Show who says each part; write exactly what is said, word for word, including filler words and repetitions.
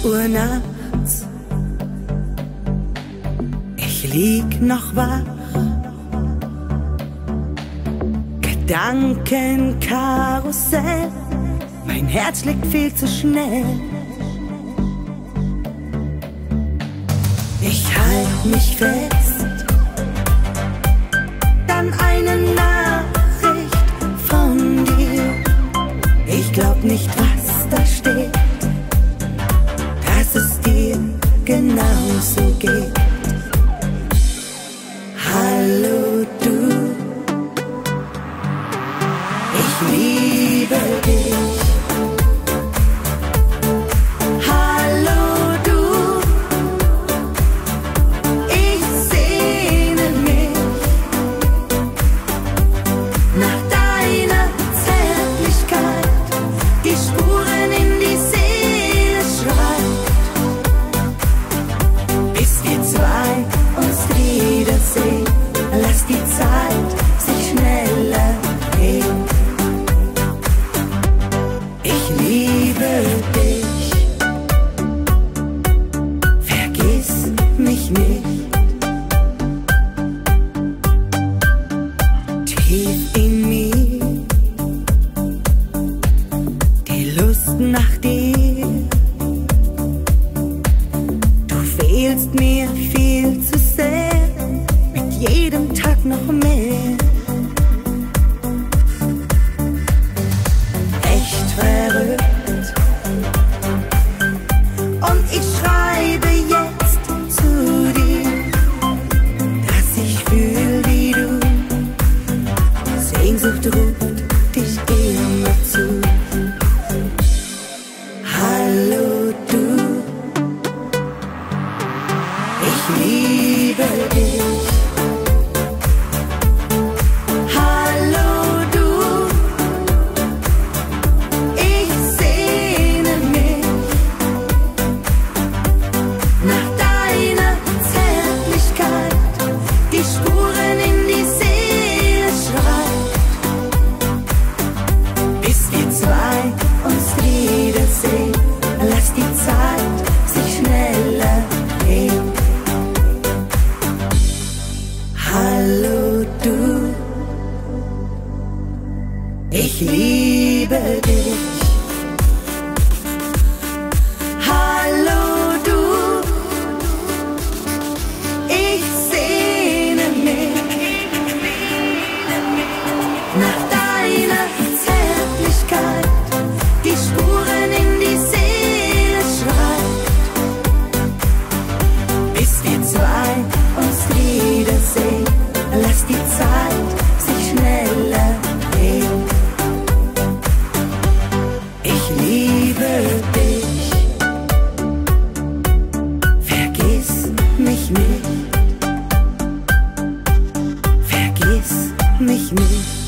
Speaker 1: Uhr nachts. Ich lieg noch wach, Gedankenkarussell, mein Herz schlägt viel zu schnell. Ich halt mich fest, dann eine Nachricht von dir. Ich glaub nicht, was da steht, dass es dir genauso geht. Hallo du, ich liebe dich. Hallo du, ich sehne mich nach deiner Zärtlichkeit, die Spuren in die Seele schreibt, bis wir zwei uns wiedersehen. Lass die Zeit sich schneller drehen. Ich liebe dich, vergiss mich nicht. Tief in mir die Lust nach dir. Du fehlst mir viel zu sehr, mit jedem Tag noch mehr. Echt verrückt. Und ich schreibe jetzt zu dir, dass ich fühl wie du. Sehnsucht ruft dich immer zu. Hallo du, ich liebe dich. Hallo du, ich sehne mich nach deiner Zärtlichkeit, die Spuren in die Seele schreibt, bis wir zwei uns wiedersehen. Lass die Zeit sich schneller drehen. Hallo du, ich liebe dich. Hallo du, ich sehne mich nach deiner Zärtlichkeit, die Spuren in die Seele schreibt, bis wir zwei uns wiedersehen. Lass die Zeit sich schneller drehen. Ich liebe dich, vergiss mich nicht, vergiss mich nicht.